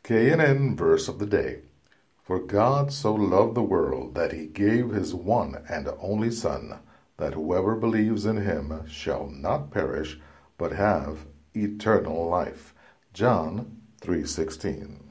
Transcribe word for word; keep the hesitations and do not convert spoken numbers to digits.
K N N Verse of the Day. For God so loved the world that he gave his one and only Son, that whoever believes in him shall not perish, but have eternal life. John three sixteen.